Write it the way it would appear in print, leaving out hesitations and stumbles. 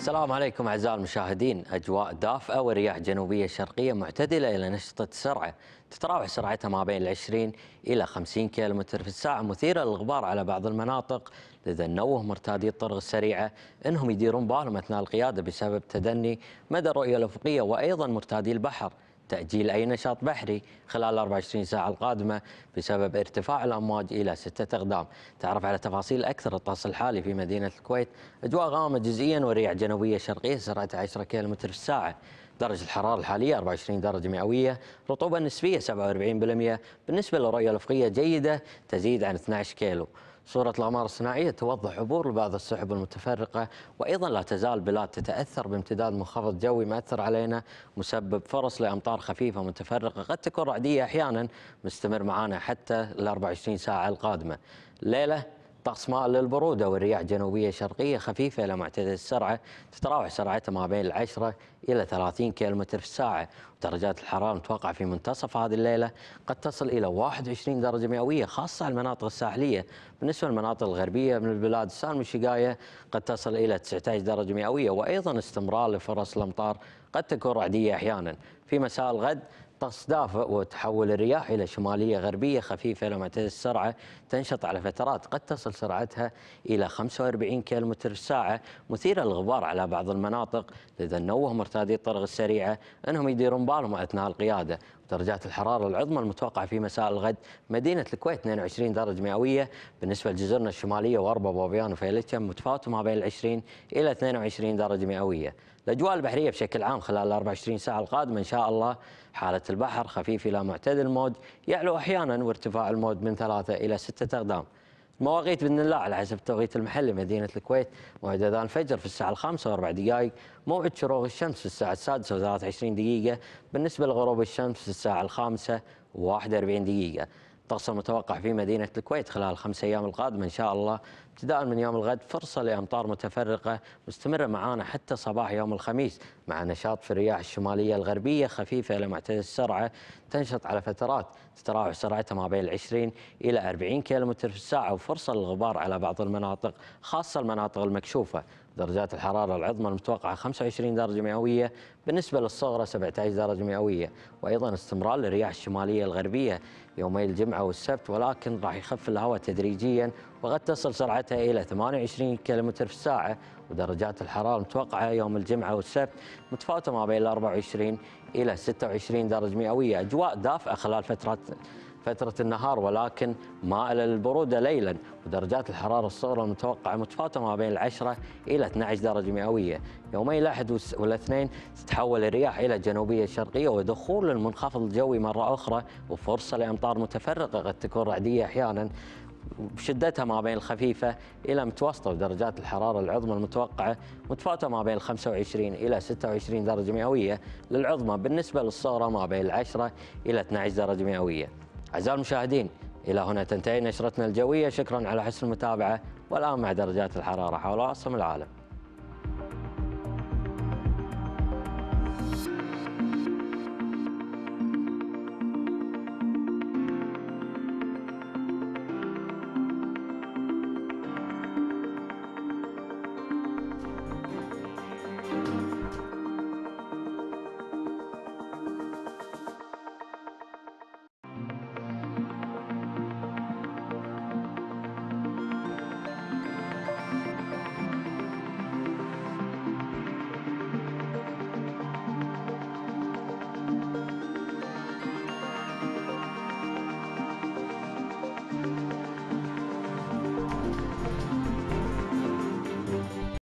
السلام عليكم أعزائي المشاهدين. أجواء دافئة ورياح جنوبية شرقية معتدلة إلى نشطة السرعة، تتراوح سرعتها ما بين 20 إلى 50 كيلومتر في الساعة، مثيرة للغبار على بعض المناطق، لذا نوه مرتادي الطرق السريعة أنهم يديرون بالهم أثناء القيادة بسبب تدني مدى الرؤية الأفقية، وأيضا مرتادي البحر تأجيل أي نشاط بحري خلال 24 ساعة القادمة بسبب ارتفاع الأمواج إلى 6 أقدام. تعرف على تفاصيل أكثر الطقس الحالي في مدينة الكويت. أجواء غامضة جزئيا ورياح جنوبية شرقية سرعتها 10 كيلومتر في الساعة. درجة الحرارة الحالية 24 درجة مئوية، رطوبة نسبية 47%، بالنسبة للرؤية الأفقية جيدة تزيد عن 12 كيلو. صورة الأقمار الصناعية توضح عبور بعض السحب المتفرقة، وأيضا لا تزال البلاد تتأثر بامتداد منخفض جوي مأثر علينا، مسبب فرص لأمطار خفيفة متفرقة قد تكون رعدية أحيانا، مستمر معنا حتى ال 24 ساعة القادمة. الليلة طقس مائل للبرودة والرياح جنوبية شرقية خفيفة إلى معتدل السرعة، تتراوح سرعتها ما بين 10 إلى 30 كيلومتر في الساعة. ودرجات الحرارة المتوقعة في منتصف هذه الليلة قد تصل إلى 21 درجة مئوية، خاصة المناطق الساحلية. بالنسبة للمناطق الغربية من البلاد السالم والشقاية قد تصل إلى 19 درجة مئوية، وأيضا استمرار لفرص الأمطار قد تكون رعدية أحيانا. في مساء الغد طقس دافئ وتحول الرياح إلى شمالية غربية خفيفة إلى معتدل السرعة، تنشط على فترات قد تصل سرعتها إلى 45 كيلومتر في الساعة، مثيرة للغبار على بعض المناطق، لذا نوه مرتادي الطرق السريعة أنهم يديرون بالهم أثناء القيادة. درجات الحرارة العظمى المتوقعة في مساء الغد مدينة الكويت 22 درجة مئوية، بالنسبة لجزرنا الشمالية وأربا بوبيان وفيلتشم متفاوتة ما بين 20 إلى 22 درجة مئوية. الأجواء البحرية بشكل عام خلال 24 ساعة القادمة إن شاء الله حالة البحر خفيف إلى معتدل الموج، يعلو أحيانا وارتفاع الموج من 3 إلى 6 أقدام. المواقيت بإذن الله على حسب التوقيت المحلي: مدينة الكويت موعد أذان الفجر في الساعة 5:04، موعد شروق الشمس في الساعة 6:23، بالنسبة لغروب الشمس في الساعة 5:41. الطقس المتوقع في مدينة الكويت خلال 5 أيام القادمة إن شاء الله ابتداء من يوم الغد فرصة لأمطار متفرقة مستمرة معانا حتى صباح يوم الخميس، مع نشاط في الرياح الشمالية الغربية خفيفة إلى معتدل السرعة، تنشط على فترات تتراوح سرعتها ما بين 20 إلى 40 كيلومتر في الساعة، وفرصة للغبار على بعض المناطق خاصة المناطق المكشوفة. درجات الحرارة العظمى المتوقعة 25 درجة مئوية، بالنسبة للصغرى 17 درجة مئوية، وأيضا استمرار للرياح الشمالية الغربية يومي الجمعة والسبت، ولكن راح يخف الهواء تدريجيا وقد تصل سرعتها إلى 28 كيلومتر في الساعة. ودرجات الحرارة المتوقعة يوم الجمعة والسبت متفاوتة ما بين 24 إلى 26 درجة مئوية. أجواء دافئة خلال فترة النهار ولكن مائلة للبرودة ليلا، ودرجات الحرارة الصغرى المتوقعة متفاوتة ما بين 10 إلى 12 درجة مئوية. يومي الأحد والاثنين تتحول الرياح إلى جنوبية شرقية ودخول المنخفض الجوي مرة أخرى، وفرصة لأمطار متفرقة قد تكون رعدية أحيانا بشدتها ما بين الخفيفة إلى متوسطة. ودرجات الحرارة العظمى المتوقعة متفاوتة ما بين 25 إلى 26 درجة مئوية للعظمى، بالنسبة للصغرى ما بين 10 إلى 12 درجة مئوية. أعزائي المشاهدين، إلى هنا تنتهي نشرتنا الجوية، شكرا على حسن المتابعة، والآن مع درجات الحرارة حول عاصمة العالم.